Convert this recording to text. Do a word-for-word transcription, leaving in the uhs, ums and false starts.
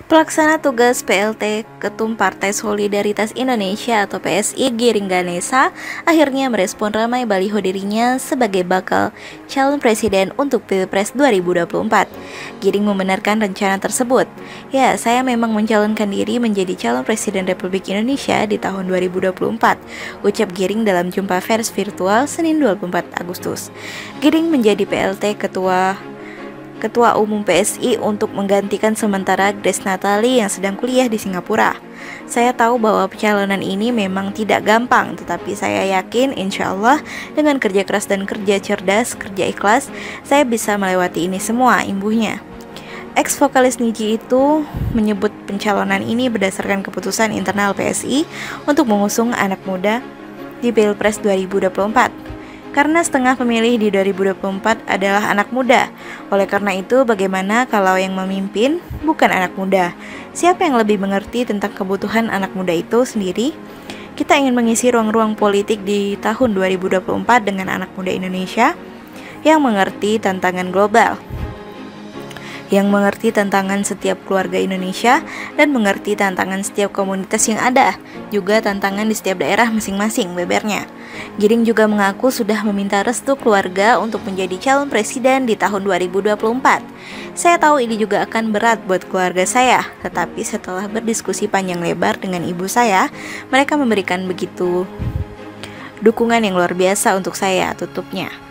Pelaksana tugas P L T Ketum Partai Solidaritas Indonesia atau P S I Giring Ganesa akhirnya merespon ramai baliho dirinya sebagai bakal calon presiden untuk Pilpres dua ribu dua puluh empat. Giring membenarkan rencana tersebut. Ya, saya memang mencalonkan diri menjadi calon presiden Republik Indonesia di tahun dua ribu dua puluh empat, ucap Giring dalam jumpa pers virtual Senin dua puluh empat Agustus. Giring menjadi P L T Ketua Ketua Umum P S I untuk menggantikan sementara Grace Natali yang sedang kuliah di Singapura. Saya tahu bahwa pencalonan ini memang tidak gampang, tetapi saya yakin insya Allah dengan kerja keras dan kerja cerdas, kerja ikhlas, saya bisa melewati ini semua, imbuhnya. Ex-vokalis Nidji itu menyebut pencalonan ini berdasarkan keputusan internal P S I untuk mengusung anak muda di Pilpres dua ribu dua puluh empat. Karena setengah pemilih di dua ribu dua puluh empat adalah anak muda. Oleh karena itu, bagaimana kalau yang memimpin bukan anak muda? Siapa yang lebih mengerti tentang kebutuhan anak muda itu sendiri? Kita ingin mengisi ruang-ruang politik di tahun dua ribu dua puluh empat dengan anak muda Indonesia yang mengerti tantangan global, yang mengerti tantangan setiap keluarga Indonesia dan mengerti tantangan setiap komunitas yang ada, juga tantangan di setiap daerah masing-masing, bebernya. Giring juga mengaku sudah meminta restu keluarga untuk menjadi calon presiden di tahun dua ribu dua puluh empat. Saya tahu ini juga akan berat buat keluarga saya, tetapi setelah berdiskusi panjang lebar dengan ibu saya, mereka memberikan begitu dukungan yang luar biasa untuk saya, tutupnya.